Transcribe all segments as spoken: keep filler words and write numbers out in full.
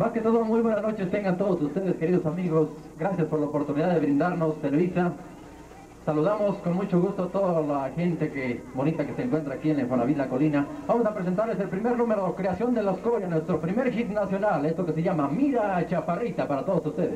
Más que todo, muy buenas noches tengan todos ustedes, queridos amigos. Gracias por la oportunidad de brindarnos Televisa. Saludamos con mucho gusto a toda la gente que, bonita que se encuentra aquí en el Infonavit La Colina. Vamos a presentarles el primer número, Creación de los Coyos, nuestro primer hit nacional, esto que se llama Mira Chaparrita, para todos ustedes.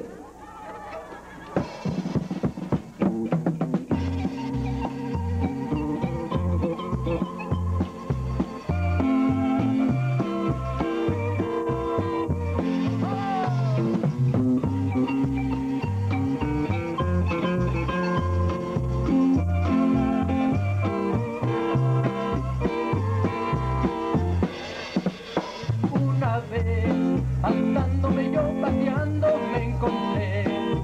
Andándome yo paseando me encontré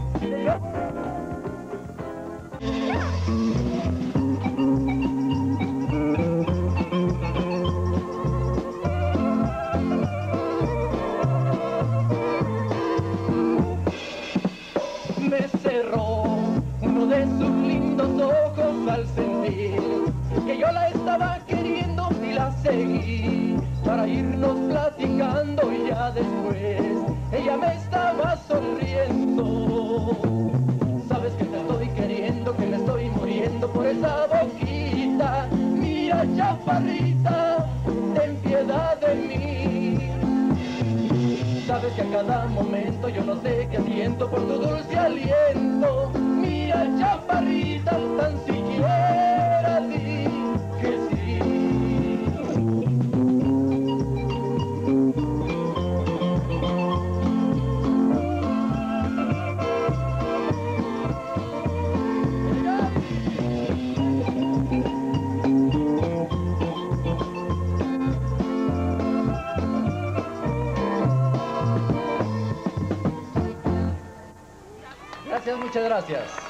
me cerró uno de sus lindos ojos al sentir que yo la estaba queriendo y la seguí para irnos platicando y ya después ella me estaba sonriendo. Sabes que te estoy queriendo, que me estoy muriendo por esa boquita. Mira, chaparrita, ten piedad de mí. Sabes que a cada momento yo no sé qué siento por tu dulce aliento. Mira, chaparrita, tan siquiera di que sí. Gracias, muchas gracias.